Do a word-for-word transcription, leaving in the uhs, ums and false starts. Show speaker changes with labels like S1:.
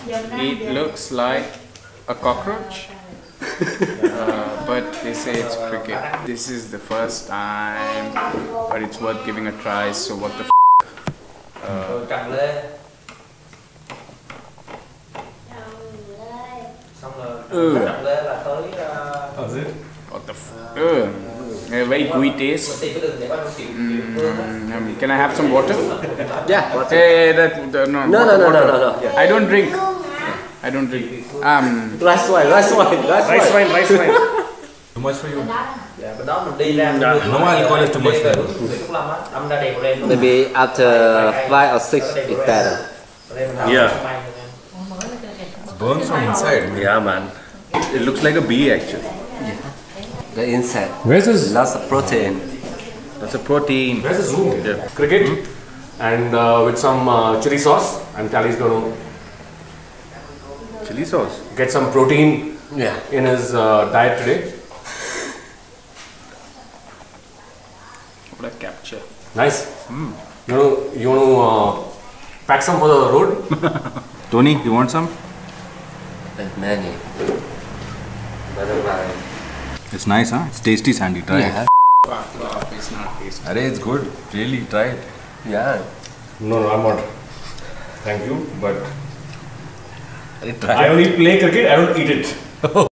S1: It looks like a cockroach, uh, but they say it's cricket. This is the first time, but it's worth giving a try. So what the f? Uh, what the f? Uh, a very gooey taste. Mm, um, can I have some water?
S2: Yeah. Water.
S1: Hey, that, the, no,
S2: No,
S1: water,
S2: no, no,
S1: water.
S2: no, no, no.
S1: I don't drink. I don't drink. Um,
S2: Rice wine, rice wine, rice
S3: Rice
S2: wine.
S3: wine, rice wine.
S4: Too much for you?
S3: No alcohol is too much for you.
S2: Maybe after five or six is better.
S3: Yeah.
S4: It burns from inside.
S3: Yeah, man. It looks like a bee actually.
S2: The insect.
S5: Where's his?
S2: Lots of protein.
S3: That's a protein.
S5: Where's his room?
S3: Yeah.
S5: Cricket, and uh, with some uh, chili sauce. And Tali's going to
S3: Chili sauce.
S5: get some protein
S2: Yeah.
S5: in his uh, diet today.
S1: what a capture.
S5: Nice. Mm. You know, you want to uh, pack some for the road?
S3: Tony, you want some?
S2: There's many. Butterfly.
S3: It's nice, huh? It's tasty, Sandy. Try
S2: Yeah.
S3: it.
S1: It's not tasty.
S3: Arey, it's good. Really, try it.
S2: Yeah.
S5: No, no, I'm not. Thank you, but
S3: Arey, try
S5: I only play cricket. I don't eat it.